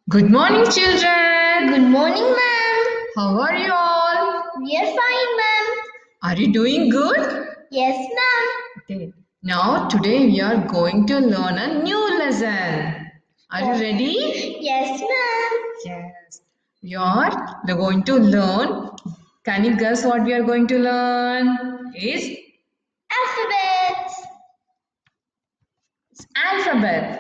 Good morning, children. Good morning, ma'am. How are you all? We are fine, ma'am. Are you doing good? Yes, ma'am. Okay. Now, today we are going to learn a new lesson. Are you ready? Yes, ma'am. Yes. We're going to learn. Can you guess what we are going to learn? Is Alphabets. alphabet.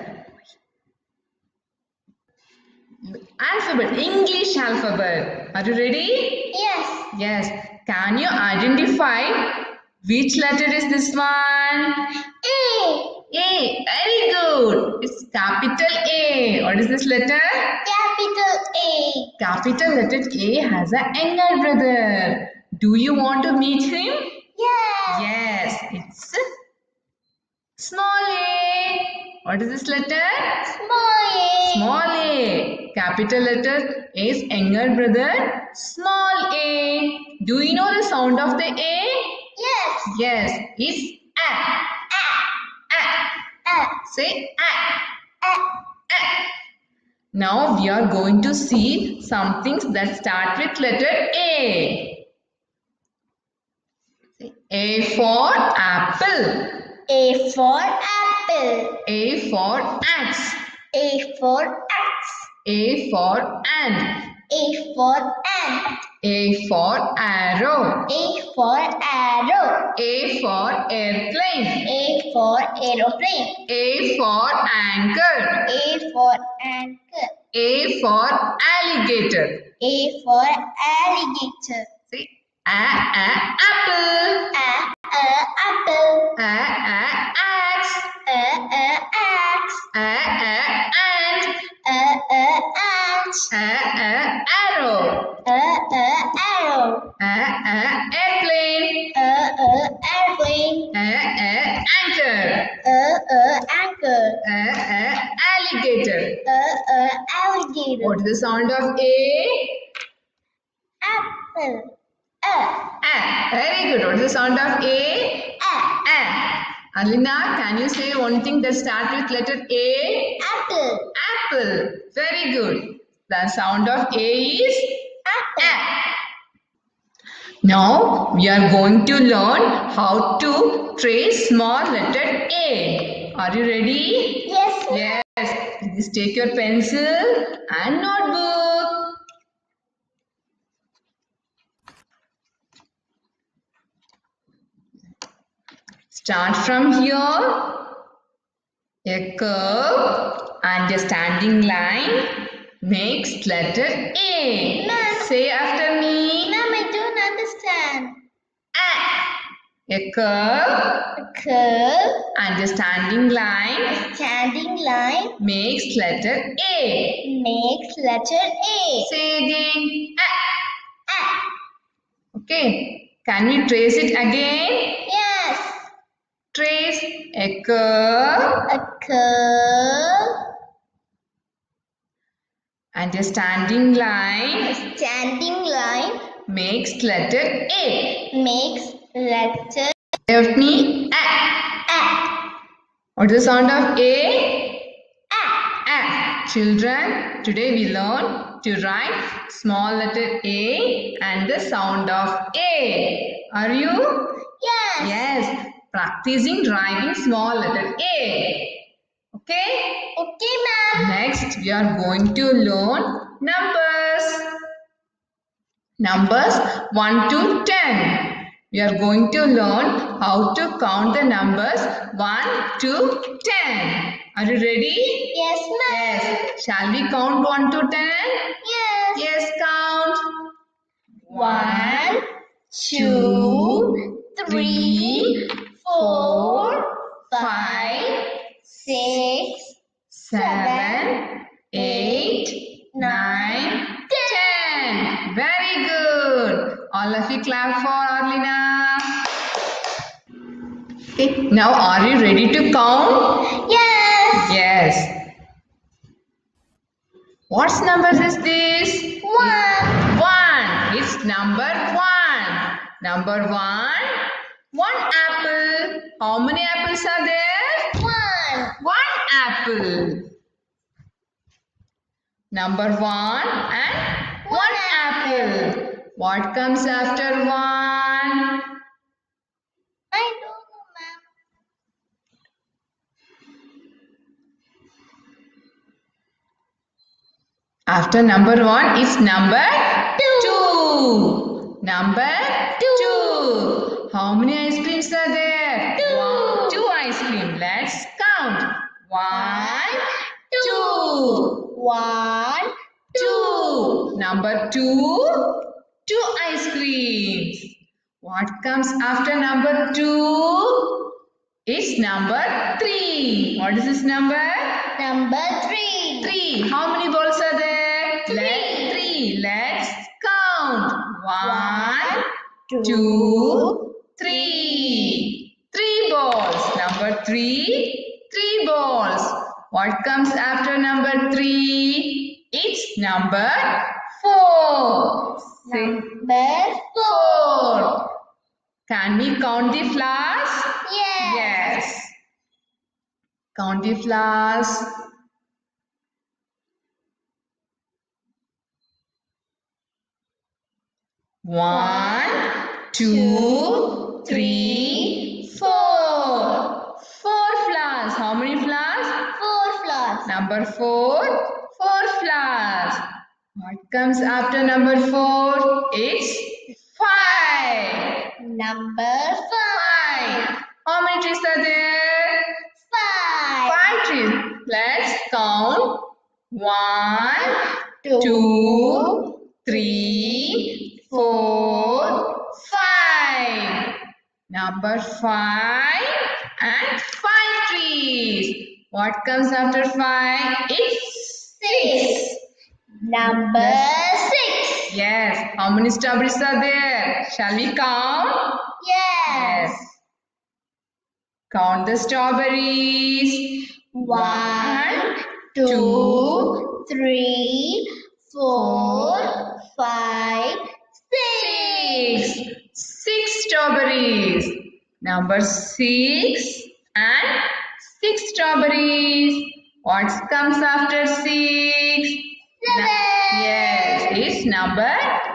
Alphabet. English alphabet. Are you ready? Yes. Yes. Can you identify which letter is this one? A. A. Very good. It's capital A. What is this letter? Capital A. Capital letter A has a younger brother. Do you want to meet him? Yes. Yes. It's small a. What is this letter? Small A. Small a. Capital letter A's younger brother. Small a. Do you know the sound of the A? Yes. Yes. It's a. A. Say a. A. Now we are going to see some things that start with letter A. A for apple. A for apple. A for axe. A for axe. A for ant. A for ant. A for arrow. A for arrow. A for airplane. A for aeroplane. A for anchor. A for anchor. A for alligator. A for alligator. See, apple. Apple. Axe. Axe. Ant. Ant. Arrow. Arrow. Airplane. Airplane. Anchor. Anchor. Alligator. Alligator. What is the sound of A? Apple. Very good. What is the sound of A? Alina, can you say one thing that starts with letter A? Apple. Apple. Very good. The sound of A is Apple. Now we are going to learn how to trace small letter A. Are you ready? Yes. Yes. Please take your pencil and notebook. Start from here. A curve and a standing line makes letter A. Ma'am. Say after me. Ma'am, I don't understand. A curve A curve. and a standing line Standing line makes letter A. makes letter A. Say again. A. Okay. Can we trace it again? Yes. Trace a curve A curve. and a standing line Standing line makes letter A. makes letter Say of me. A. What is the sound of A? A. Children, today we learn to write small letter A and the sound of A. Are you? Yes. Yes. Practicing writing small letter A. Okay? Okay, ma'am. Next, we are going to learn numbers. Numbers 1 to 10. We are going to learn how to count the numbers 1 to 10. Are you ready? Yes, ma'am. Yes. Shall we count 1 to 10? Yes. Yes, count. 1, 2, 3, 4, 5, 6, 7, 8, 9, 10. Very good. All of you clap for Arlina. Okay. Now are you ready to count? Yes. Yes. What numbers is this? 1. 1. It's number 1. Number 1. One apple. How many apples are there? 1. One apple. Number 1 and 1 apple. What comes after 1? I don't know, ma'am. After number 1 is number 2. Number 2. How many ice creams are there? 2 ice cream. Let's count. 1, 2. 1, 2. Number 2. 2 ice creams. What comes after number 2? It's number 3. What is this number? Number 3. 3. How many balls are there? 3. Let's count. 1, 2, 3. 3 balls. Number 3. 3 balls. What comes after number 3? It's number 4. Number 4. Can we count the flowers? Yes. Yes. Count the flowers. 1, 2, 3, 4. 4 flowers. How many flowers? 4 flowers. Number 4. 4 flowers. What comes after number 4? It's 5. Number 5. How many trees are there? 5. 5 trees. Let's count. 1, 2, 2, 3, 4, 5. Number 5 and 5 trees. What comes after 5? It's 6. Number 6. Yes. How many strawberries are there? Shall we count? Yes. Count the strawberries. 1, 2, 3, 4, 5, 6. 6 strawberries. Number 6 and 6 strawberries. What comes after 6? 7. Yes, it's number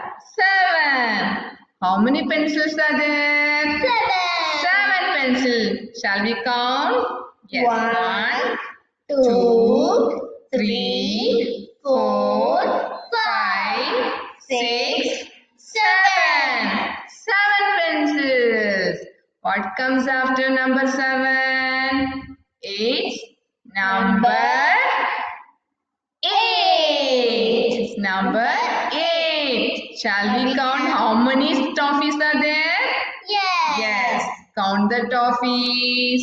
7. How many pencils are there? 7 pencils. Shall we count? Yes. 1, 2, 3, 4, 5, 6, 7. 7 pencils. What comes after number 7? It's number 8. It's number 8. Shall we count how many toffees are there? Yes. Yes. Count the toffees.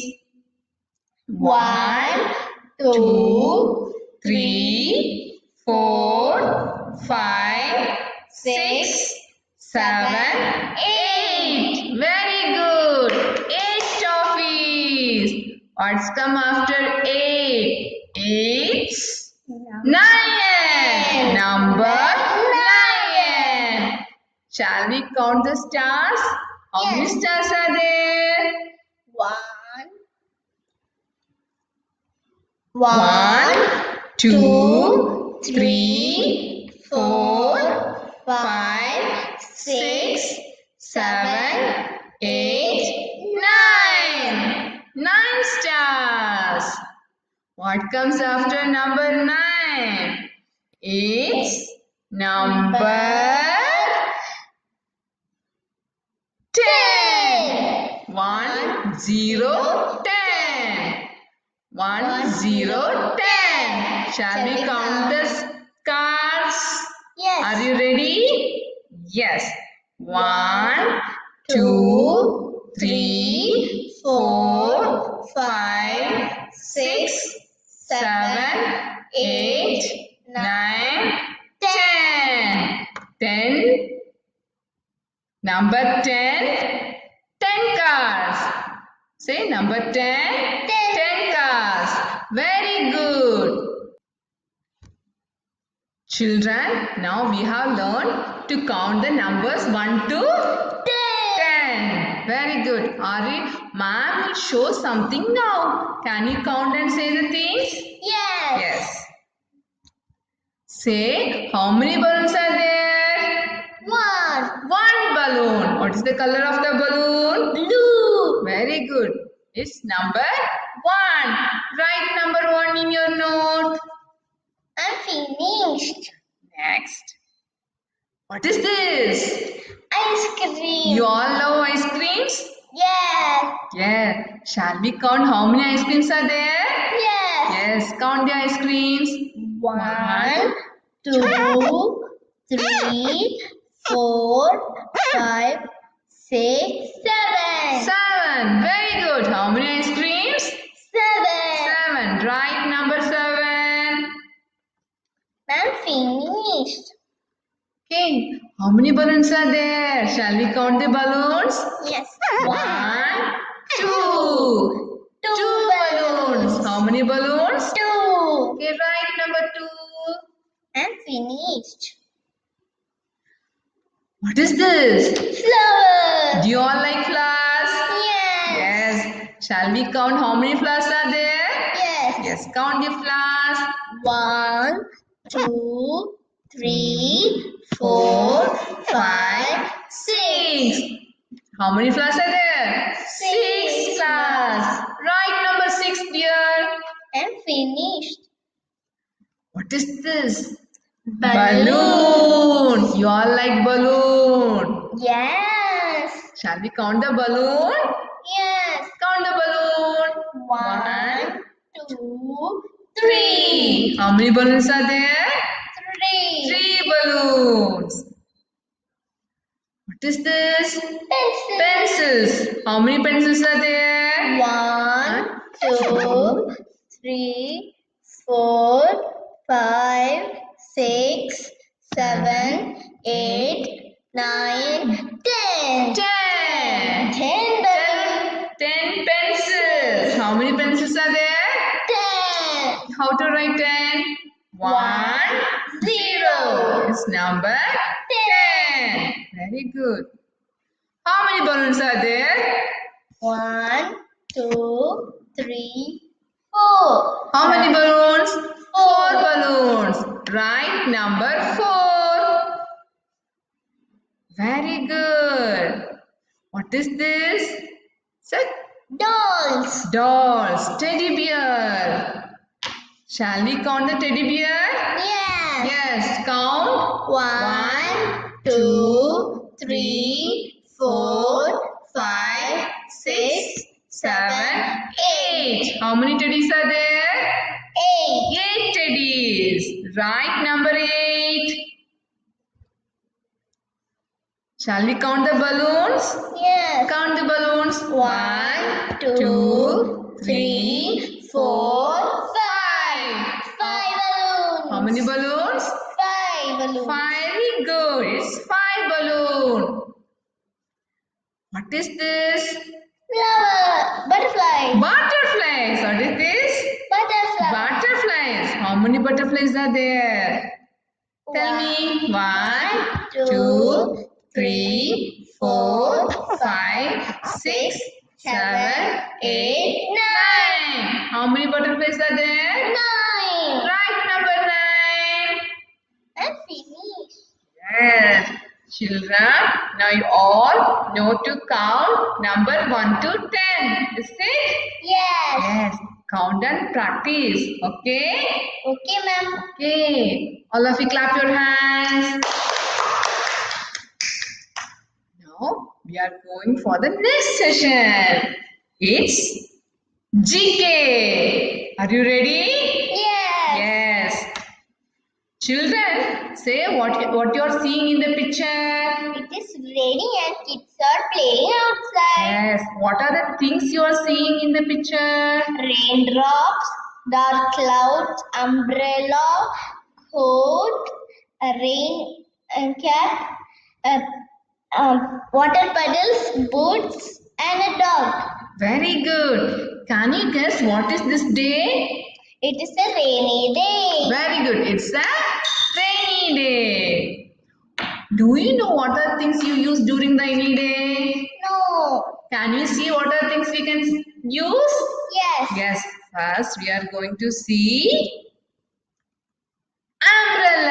1, 2, 3, 4, 5, 6, 7, 8. Very good. 8 toffees. What's come after 8? It's 9. Number 9. Shall we count the stars? How many Yes. stars are there? 1, 2, 3, 4, 5, 6, 7, 8, 9. 9 stars. What comes after number 9? It's number 10. 1, 0, 10. 1, 0, 10. Shall we count the stars? Yes. Are you ready? Yes. 1, 2, 3, 4, 5, 6, 7, 8, 9, 10. 10. Number 10. 10 cars. Say number 10. 10 cars. Very good. Children, now we have learned to count the numbers 1 to 10. Very good. Ari, ma'am will show something now. Can you count and say the things? Yes. Yes. Say, how many balloons are there? One. One balloon. What is the color of the balloon? Blue. Very good. It's number 1. Write number 1 in your note. I'm finished. Next. What is this? Ice cream. You all love ice creams? Yes. Yeah. Shall we count how many ice creams are there? Yes. Yes. Count the ice creams. 1, 2, 3, 4, 5, 6, 7. 7. Very good. How many ice creams? 7. 7. Write number 7. I'm finished. Okay. How many balloons are there? Shall we count the balloons? Yes. 1, 2. 2 balloons. How many balloons? 2. Okay, write number 2. I'm finished. What is this? Flowers. Do you all like flowers? Yes. Yes. Shall we count how many flowers are there? Yes. Yes, count the flowers. 1, 2, 3, 4, 5, 6. How many flowers are there? 6 flowers. Write number 6, dear. I'm finished. What is this? Balloon. You all like balloon. Yes. Shall we count the balloon? Yes. Count the balloon. 1, 2, 3. How many balloons are there? 3. 3 balloons. What is this? Pencil. Pencils. How many pencils are there? 1, 2, 3, 4, 5, 6, 7, 8, 9, 10. 10. 10 balloons. 10 pencils. How many pencils are there? 10. How to write 10? 1, 0. It's number 10. Very good. How many balloons are there? 1, 2, 3, 4. How many balloons? 4 4. balloons. Write number 4. Very good. What is this? Set. Dolls. Dolls. Teddy bear. Shall we count the teddy bear? Yes. Yes. Count. 1, 2, 3, 4, 5, 6, 7, 8. How many teddies are there? 8. 8 teddies. Write number 8. Shall we count the balloons? Yes. Count the balloons. 1, 2, 3, 4, 5. 5 balloons. How many balloons? 5 balloons. 5. Very good. It's 5 balloons. What is this? Flower. Butterfly. Butterflies. What is this? Butterfly. Butterflies. How many butterflies are there? Tell me. 1, 2, 3, 4, 5, 6, 7, 8, 9. How many butterflies are there? 9. Write number 9. I'm finished. Yes. Children, now you all know to count number 1 to 10. Is it? Yes. Yes. Count and practice. Okay? Okay, ma'am. Okay. All of you clap your hands. Now we are going for the next session. It's GK. Are you ready? Yes. Yes. Children, say what you are seeing in the picture. It is raining and kids are playing outside. Yes. What are the things you are seeing in the picture? Raindrops, dark clouds, umbrella, coat, a rain cap, water puddles, boots, and a dog. Very good. Can you guess what is this day? It is a rainy day. Very good. It's a rainy day. Do you know what are things you use during the rainy day? No. Can you see what are things we can use? Yes. Yes. First, we are going to see umbrella.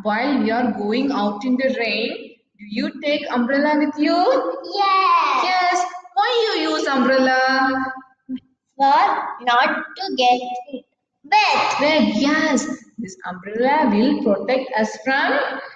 while we are going out in the rain, do you take umbrella with you? Yes. Yes. Why you use umbrella? For not to get wet. Red, yes. This umbrella will protect us from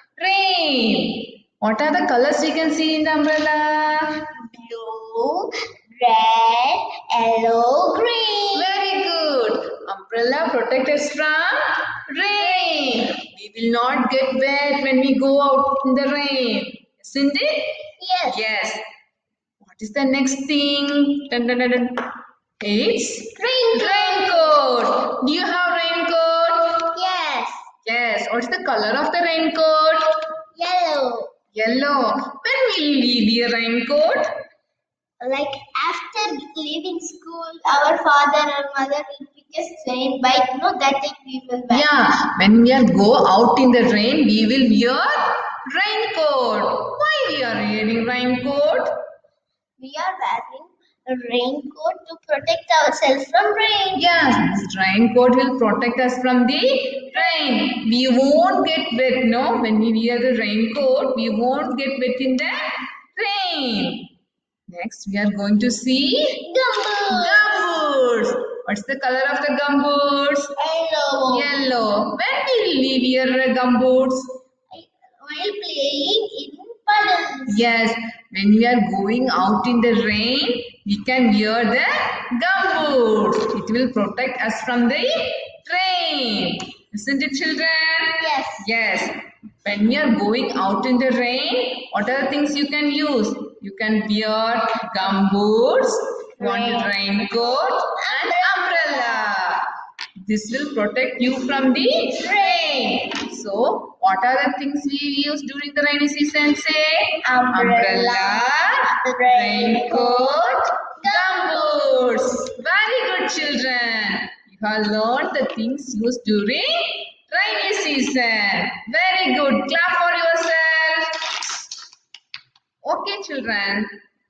rain. What are the colors we can see in the umbrella? Blue, red, yellow, green. Very good. Umbrella protect us from rain. We will not get wet when we go out in the rain. Isn't it? Yes. Yes. What is the next thing? Dun, dun, dun, dun. It's raincoat. Do you have raincoat? Yes. Yes. What's the color of the raincoat? Yellow. Yellow. When will we wear raincoat? Like after leaving school, our father or mother will pick us train bike. No, that time we will wear. Yeah. When we are go out in the rain, we will wear raincoat. Why we are wearing raincoat? We are wearing a raincoat to protect ourselves from rain. Yes, this raincoat will protect us from the rain. We won't get wet, no? When we wear the raincoat, we won't get wet in the rain. Next, we are going to see gumboots. What's the color of the gumboots? Yellow. Yellow. When will we wear gumboots? While playing in puddles. Yes, when we are going out in the rain, we can wear the gumboots. It will protect us from the rain. Isn't it, children? Yes. Yes. When we are going out in the rain, what are the things you can use? You can wear gumboots, raincoat, and umbrella. This will protect you from the rain. So, what are the things we use during the rainy season? Say umbrella, raincoat, gumboots. Very good, children. You have learned the things used during rainy season. Very good. Clap for yourself. Okay, children.